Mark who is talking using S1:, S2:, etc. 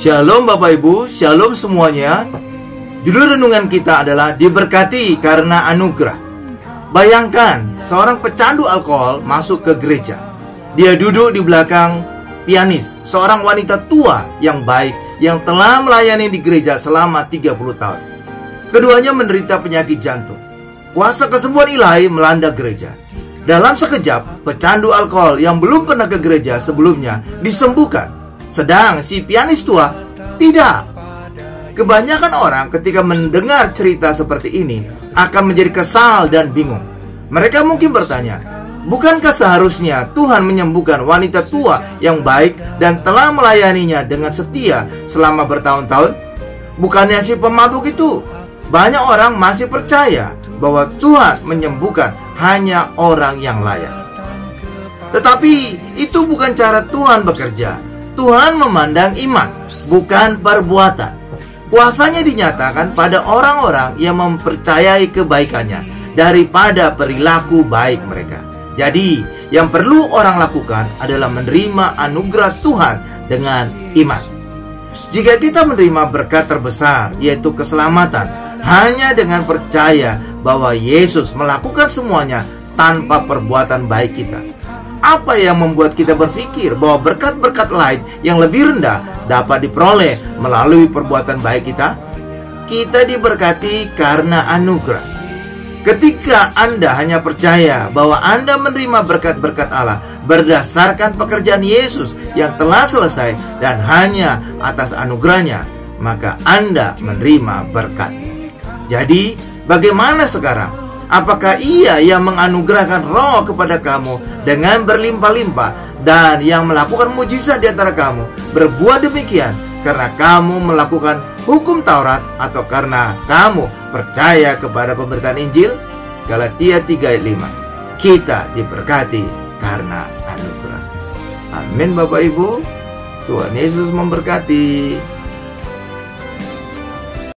S1: Shalom Bapak Ibu, shalom semuanya. Judul renungan kita adalah diberkati karena anugerah. Bayangkan seorang pecandu alkohol masuk ke gereja. Dia duduk di belakang pianis, seorang wanita tua yang baik yang telah melayani di gereja selama 30 tahun. Keduanya menderita penyakit jantung. Kuasa kesembuhan ilahi melanda gereja. Dalam sekejap, pecandu alkohol yang belum pernah ke gereja sebelumnya disembuhkan. Sedang si pianis tua tidak. Kebanyakan orang ketika mendengar cerita seperti ini akan menjadi kesal dan bingung. Mereka mungkin bertanya, bukankah seharusnya Tuhan menyembuhkan wanita tua yang baik dan telah melayaninya dengan setia selama bertahun-tahun? Bukannya si pemabuk itu? Banyak orang masih percaya bahwa Tuhan menyembuhkan hanya orang yang layak. Tetapi itu bukan cara Tuhan bekerja. Tuhan memandang iman, bukan perbuatan. Kuasanya dinyatakan pada orang-orang yang mempercayai kebaikannya daripada perilaku baik mereka. Jadi, yang perlu orang lakukan adalah menerima anugerah Tuhan dengan iman. Jika kita menerima berkat terbesar, yaitu keselamatan, hanya dengan percaya bahwa Yesus melakukan semuanya tanpa perbuatan baik kita, apa yang membuat kita berpikir bahwa berkat-berkat lain yang lebih rendah dapat diperoleh melalui perbuatan baik kita? Kita diberkati karena anugerah. Ketika Anda hanya percaya bahwa Anda menerima berkat-berkat Allah berdasarkan pekerjaan Yesus yang telah selesai dan hanya atas anugerahnya, maka Anda menerima berkat. Jadi, bagaimana sekarang? Apakah Ia yang menganugerahkan roh kepada kamu dengan berlimpah-limpah dan yang melakukan mujizat di antara kamu berbuat demikian karena kamu melakukan hukum Taurat atau karena kamu percaya kepada pemberitaan Injil? Galatia 3 ayat 5. Kita diberkati karena anugerah. Amin Bapak Ibu. Tuhan Yesus memberkati.